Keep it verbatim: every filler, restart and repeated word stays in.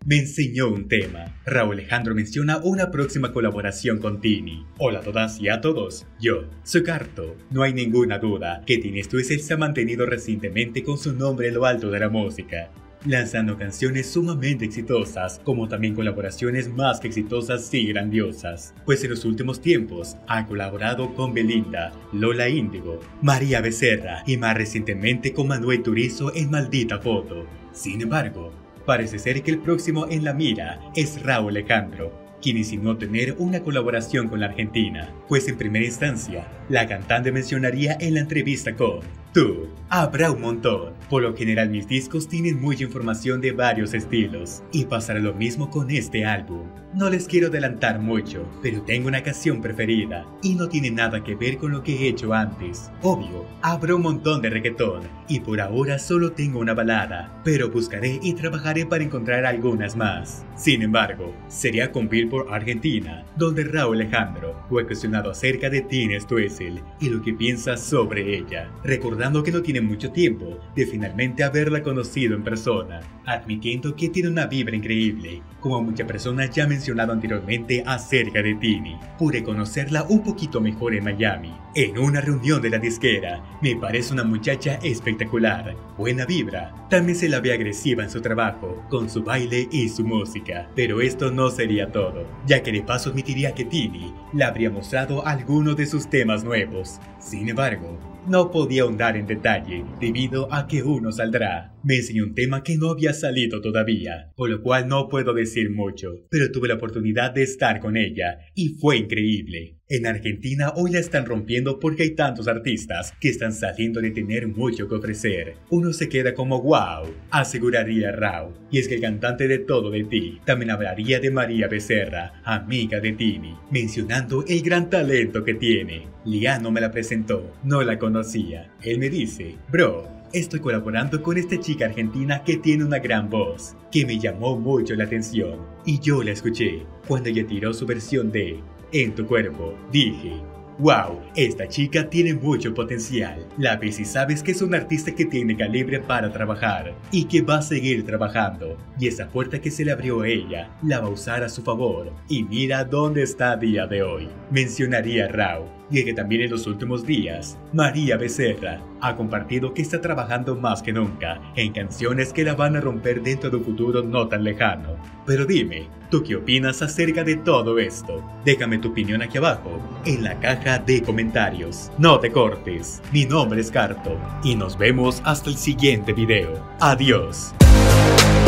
me enseñó un tema. Rauw Alejandro menciona una próxima colaboración con Tini. Hola a todas y a todos, yo soy Carto. No hay ninguna duda que Tini Stoessel se ha mantenido recientemente con su nombre en lo alto de la música, lanzando canciones sumamente exitosas, como también colaboraciones más que exitosas y grandiosas, pues en los últimos tiempos ha colaborado con Belinda, Lola Índigo, María Becerra y más recientemente con Manuel Turizo en Maldita Foto. Sin embargo, parece ser que el próximo en la mira es Rauw Alejandro, quien insinuó tener una colaboración con la Argentina, pues en primera instancia, la cantante mencionaría en la entrevista con Tú, habrá un montón. Por lo general mis discos tienen mucha información de varios estilos, y pasará lo mismo con este álbum. No les quiero adelantar mucho, pero tengo una canción preferida, y no tiene nada que ver con lo que he hecho antes. Obvio, habrá un montón de reggaetón, y por ahora solo tengo una balada, pero buscaré y trabajaré para encontrar algunas más. Sin embargo, sería con Billboard Argentina, donde Rauw Alejandro fue cuestionado acerca de Tini Stoessel y lo que piensa sobre ella, recordando que no tiene mucho tiempo de finalmente haberla conocido en persona, admitiendo que tiene una vibra increíble, como muchas personas ya han mencionado anteriormente acerca de Tini. Pude conocerla un poquito mejor en Miami, en una reunión de la disquera. Me parece una muchacha espectacular, buena vibra. También se la ve agresiva en su trabajo, con su baile y su música. Pero esto no sería todo, ya que de paso admitiría que Tini le habría mostrado algunos de sus temas nuevos. Sin embargo, no podía ahondar en detalle, debido a que uno saldrá. Me enseñó un tema que no había salido todavía, por lo cual no puedo decir mucho, pero tuve la oportunidad de estar con ella, y fue increíble. En Argentina hoy la están rompiendo porque hay tantos artistas que están saliendo de tener mucho que ofrecer. Uno se queda como wow, aseguraría Rauw. Y es que el cantante de Todo de Ti también hablaría de María Becerra, amiga de Tini, mencionando el gran talento que tiene. Liano me la presentó, no la conocía. Él me dice, bro, estoy colaborando con esta chica argentina que tiene una gran voz, que me llamó mucho la atención, y yo la escuché cuando ella tiró su versión de En tu cuerpo. Dije, wow, esta chica tiene mucho potencial. La ves y sabes que es un artista que tiene calibre para trabajar y que va a seguir trabajando, y esa puerta que se le abrió a ella la va a usar a su favor, y mira dónde está a día de hoy, mencionaría Rauw. Y es que también en los últimos días, María Becerra ha compartido que está trabajando más que nunca en canciones que la van a romper dentro de un futuro no tan lejano. Pero dime, ¿tú qué opinas acerca de todo esto? Déjame tu opinión aquí abajo, en la caja de comentarios. No te cortes, mi nombre es Carto, y nos vemos hasta el siguiente video. Adiós.